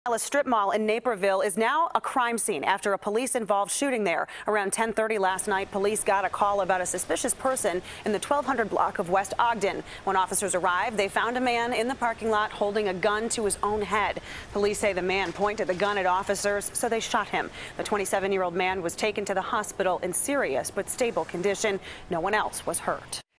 A strip mall in Naperville is now a crime scene after a police-involved shooting there. Around 10:30 last night, police got a call about a suspicious person in the 1200 block of West Ogden. When officers arrived, they found a man in the parking lot holding a gun to his own head. Police say the man pointed the gun at officers, so they shot him. The 27-year-old man was taken to the hospital in serious but stable condition. No one else was hurt.